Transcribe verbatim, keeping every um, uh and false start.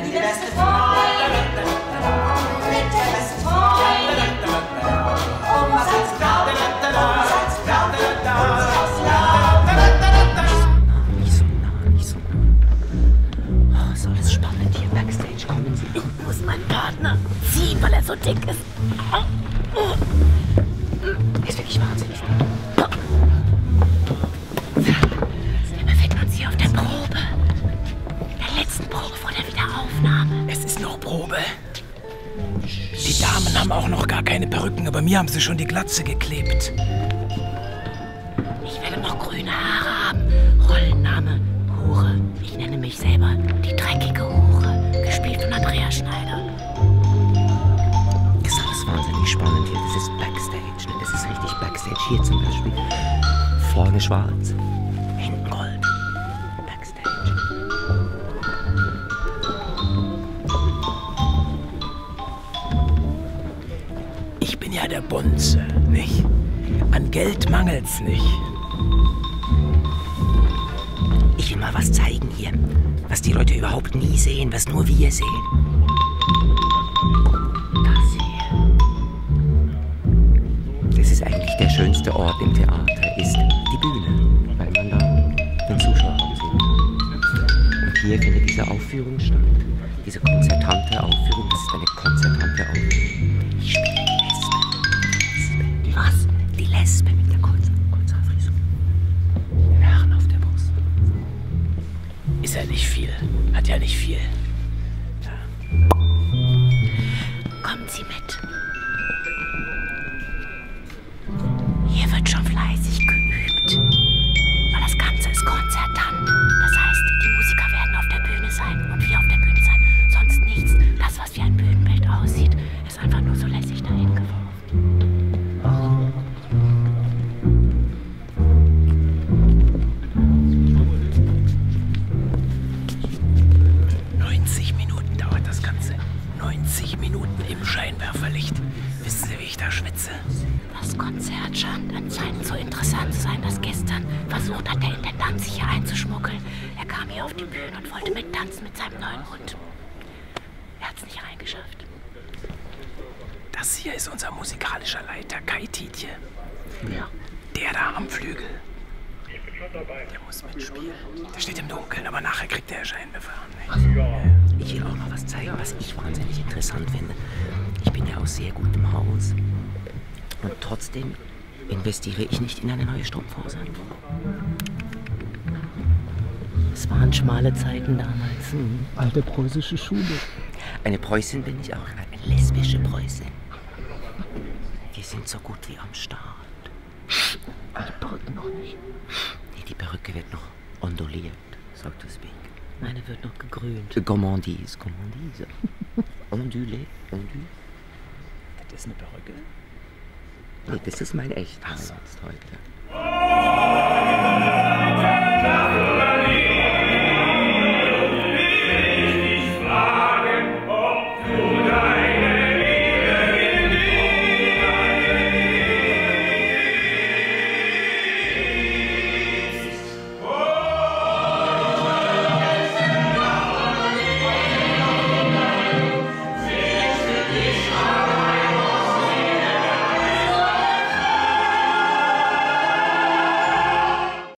die beste Freundin, mit der besten Freundin. Und was als Frau, was als Frau, was als Frau. Nicht so nah, nicht so nah. Oh, ist alles spannend hier Backstage. Kommen Sie. Ich muss meinen Partner ziehen, weil er so dick ist. Er ist wirklich wahnsinnig. Wir befinden uns hier auf der Probe. Der letzten Probe vor der Wiederaufnahme. Es ist noch Probe. Die Damen haben auch noch gar keine Perücken, aber mir haben sie schon die Glatze geklebt. Ich werde noch grüne Haare haben. Rollenname Hure. Ich nenne mich selber die dreckige Hure. Gespielt von Andrea Schneider. Das ist alles wahnsinnig spannend hier. Das ist Backstage. Ne? Das ist richtig Backstage. Hier zum Beispiel. Vorne schwarz, hinten gold. Backstage. Ich bin ja der Bonze, nicht? An Geld mangelt's nicht. Ich will mal was zeigen hier, was die Leute überhaupt nie sehen, was nur wir sehen. Das hier. Das ist eigentlich der schönste Ort im Theater, ist die Bühne, weil man da den Zuschauer sehen kann. Und hier findet diese Aufführung statt, diese konzertante Aufführung, das ist eine konzertante Aufführung. Ich spiele die Lesbe. Die was? Die Lesbe mit der kurzen, kurzen Frisur. Den Herren auf der Brust. Ist ja nicht viel. Hat ja nicht viel. Ja. Kommen Sie mit. Hier wird schon fleißig geübt. Weil das Ganze ist konzertant. Das heißt, die Musiker werden auf der Bühne sein und wir auf der Bühne sein. Sonst nichts. Das, was wie ein Bühnenbild aussieht, ist einfach nur so lässig dahin geworfen. neunzig Minuten dauert das Ganze. neunzig Minuten im Scheinwerferlicht. Wissen Sie, wie ich da schwitze? Das Konzert scheint anscheinend so interessant zu sein, dass gestern versucht hat, der Intendant sich hier einzuschmuggeln. Er kam hier auf die Bühne und wollte mittanzen mit seinem neuen Hund. Er hat es nicht reingeschafft. Das hier ist unser musikalischer Leiter, Kai Tietje. Ja. Der da am Flügel. Der muss mitspielen. Der steht im Dunkeln, aber nachher kriegt der Scheinwerfer an. Ich will auch noch was zeigen, was ich wahnsinnig interessant finde. Ich bin ja aus sehr gutem Haus. Und trotzdem investiere ich nicht in eine neue Strumpfhose. Es waren schmale Zeiten damals. Hm. Alte preußische Schule. Eine Preußin bin ich auch, eine lesbische Preußin. Wir sind so gut wie am Start. Die Perücke noch nicht. Nee, die Perücke wird noch onduliert, so to speak. Meine wird noch gegrünt. Gourmandise, Gourmandise. Ondulé, ondulé. Das ist eine Perücke? Nee, das ist mein echter so. jetzt heute.